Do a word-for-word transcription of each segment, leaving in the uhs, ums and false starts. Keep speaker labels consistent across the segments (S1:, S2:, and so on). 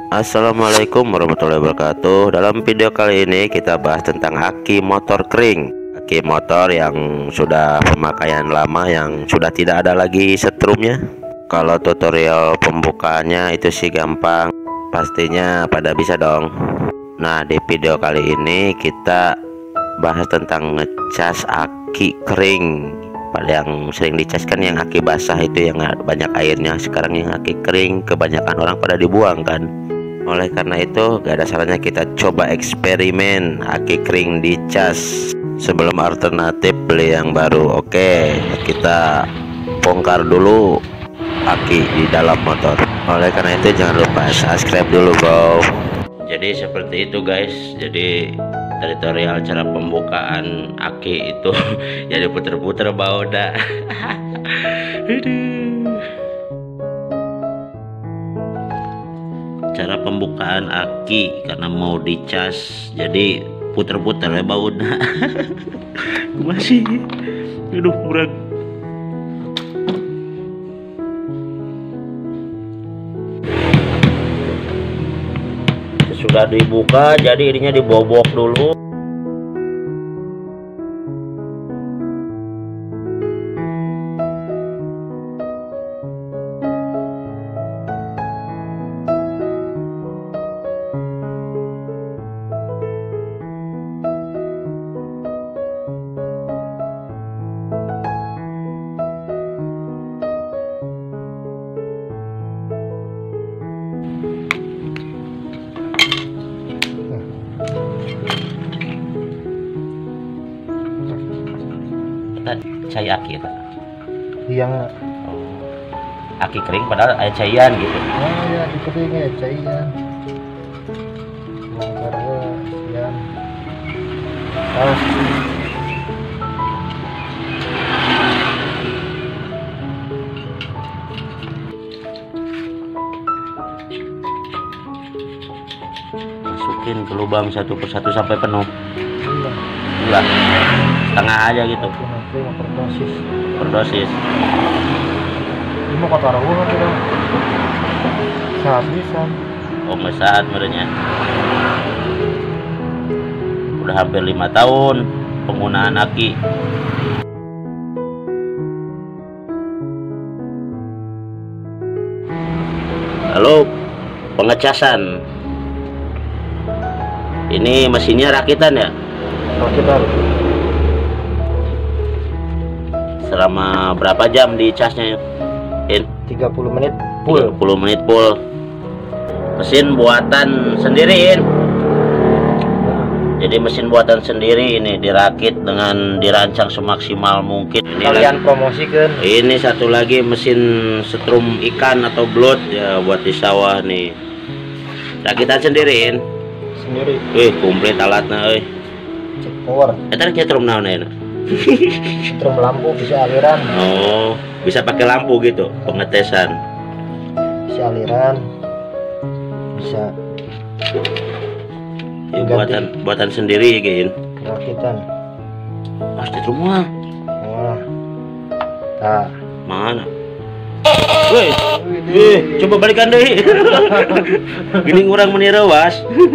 S1: Assalamualaikum warahmatullahi wabarakatuh. Dalam video kali ini kita bahas tentang aki motor kering. Aki motor yang sudah pemakaian lama, yang sudah tidak ada lagi setrumnya. Kalau tutorial pembukaannya itu sih gampang, pastinya pada bisa dong. Nah, di video kali ini kita bahas tentang ngecas aki kering. Pada yang sering dicas kan yang aki basah itu yang banyak airnya. Sekarang yang aki kering kebanyakan orang pada dibuang kan. Oleh karena itu gak ada salahnya kita coba eksperimen aki kering dicas sebelum alternatif beli yang baru. Oke, kita bongkar dulu aki di dalam motor. Oleh karena itu jangan lupa subscribe dulu bro. Jadi seperti itu guys. Jadi tutorial cara pembukaan aki itu jadi puter-puter bau dah. Cara pembukaan aki karena mau dicas jadi puter-puter ya bau dah. Masih aduh murah. Sudah dibuka jadi ininya dibobok dulu. Cai aki itu
S2: yang
S1: oh. Aki kering padahal ada cairan gitu.
S2: Oh ya, di keringnya cairan mangkarnya yang tas
S1: masukin ke lubang satu persatu sampai penuh.
S2: enggak
S1: Enggak, setengah aja gitu.
S2: nanti mau perdosis
S1: Berdosis.
S2: ini mau kata rawa kan kita saat bisa
S1: Oh nggak saat merenya. Udah hampir lima tahun penggunaan aki. Lalu pengecasan. Ini mesinnya rakitan ya?
S2: rakitan.
S1: Selama berapa jam dicasnya? In
S2: tiga puluh menit
S1: tiga puluh menit full. Mesin buatan sendiri, In. Jadi mesin buatan sendiri ini dirakit dengan dirancang semaksimal mungkin. Ini
S2: kalian
S1: lagi,
S2: promosikan.
S1: ini satu lagi mesin setrum ikan atau blood ya buat di sawah nih. Rakitan sendiri, In.
S2: Sendiri.
S1: Wih, komplit alatnya, euy.
S2: Cek power.
S1: Eta setrum naon ya?
S2: Setrum lampu bisa aliran.
S1: Oh, bisa pakai lampu gitu pengetesan.
S2: Bisa aliran. Bisa
S1: Ya, buatan buatan sendiri gin.
S2: rakitan.
S1: Pasti rumah.
S2: Wah. Nah.
S1: Mana? Woi, eh, coba balikan deh. Gini orang menirawas.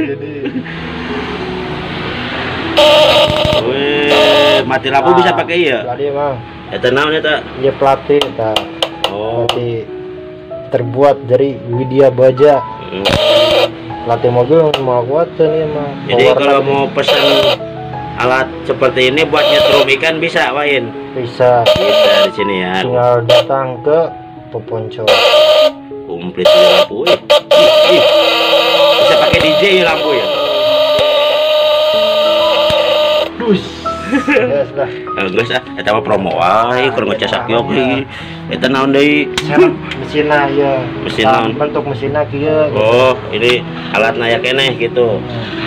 S1: Wih, mati lampu
S2: Nah,
S1: bisa pakai ya?
S2: Tadi bang.
S1: Eta naon eta?
S2: Dia pelatih, tak.
S1: Oh.
S2: Pelatih terbuat dari Widya Baja.
S1: Hmm.
S2: Pelatih mobil mau kuatan ya mah.
S1: Jadi kalau mau pesan alat seperti ini buat nyetrum ikan bisa, Wain?
S2: Bisa.
S1: Bisa di sini ya.
S2: Tinggal datang ke Poponco.
S1: Komplit ya lampu. Ih, ih, ih. Bisa pakai D J ya lampu ya.
S2: Dus. Yes lah.
S1: Eh, guys ah, eta mah promo wae keur ngecas aki oke. Eta naon deui?
S2: Serep mesinna ya.
S1: Mesin naon?
S2: Bentuk mesinna kieu.
S1: Oh, ini alatna ya keneh gitu.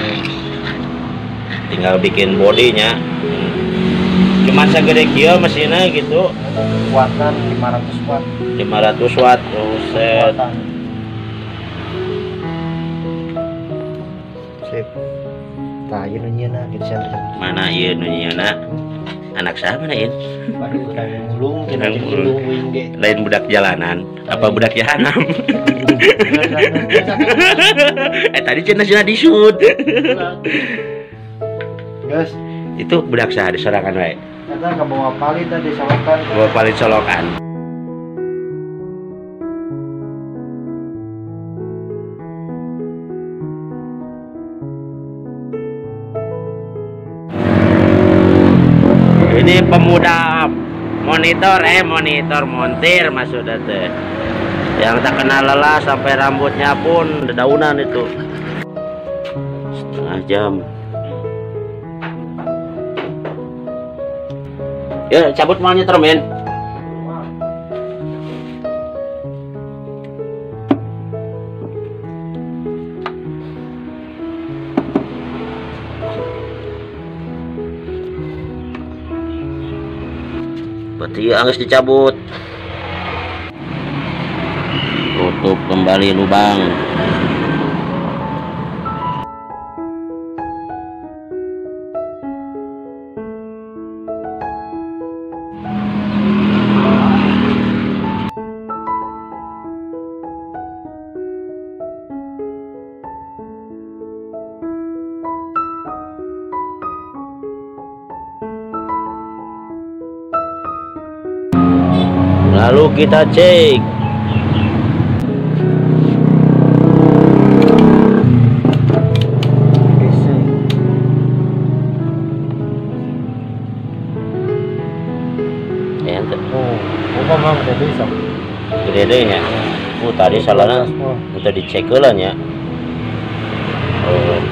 S1: Tinggal bikin bodinya. Cuman segede kieu mesinnya gitu.
S2: Kekuatan lima ratus watt.
S1: lima ratus watt. Oh, set.
S2: Kekuatan. Sip. Tah ieu nu nyieuna gitu sen.
S1: Mana ieu nu nyieuna? Anak siapa nih?
S3: Waduh, kayak mulung,
S1: Kayak
S3: kita
S1: mulung.
S3: mulung ge.
S1: Lain budak jalanan, apa budak jahanam? eh tadi cina sudah disud.
S3: Guys,
S1: Itu budak sah di sorangan wae.
S3: kita nggak bawa palit tadi solokan.
S1: Bawa paling solokan. Ini pemuda monitor eh monitor montir maksudnya teh. Yang tak kenal lelah sampai rambutnya pun dedaunan itu. Setengah jam. Ya cabut monitor men. Berarti harus dicabut. Tutup kembali lubang. Lalu kita cek. Ya, ente.
S3: Oh, apa bang tadi sok?
S1: Gede deh ya. Oh, tadi salahnya untuk dicek lah ya. Oh,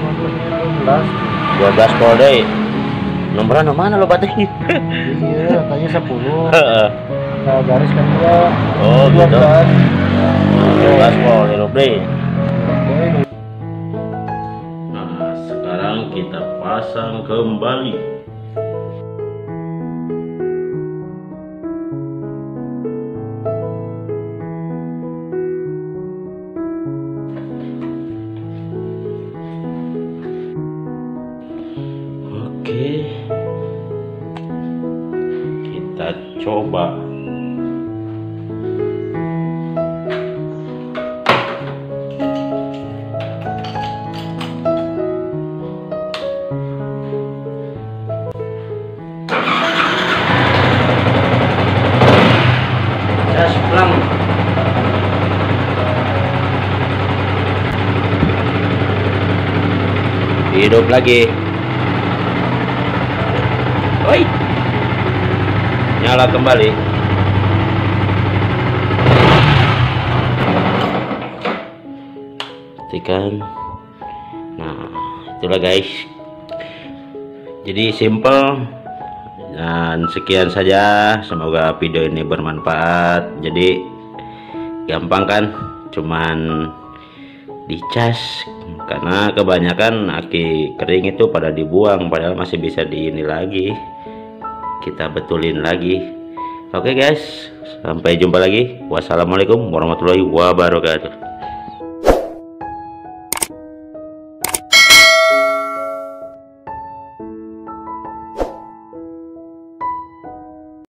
S1: dua belas kode. Nomornya mana lo batin?
S3: Iya, katanya sepuluh.
S1: Heeh.
S3: Nah, garis kedua.
S1: Oh, gitu.
S3: dua belas.
S1: dua belas kode lebih.
S3: Oke.
S1: Nah, sekarang kita pasang kembali. Oke. Kita coba. Gas pelang. Hidup lagi. Oi. Nyala kembali. Tekan. Nah, itulah guys. Jadi simple. Dan sekian saja, semoga video ini bermanfaat. Jadi gampang kan, cuman dicas, karena kebanyakan aki kering itu pada dibuang, padahal masih bisa di ini lagi, kita betulin lagi. Oke guys, sampai jumpa lagi. Wassalamualaikum warahmatullahi wabarakatuh.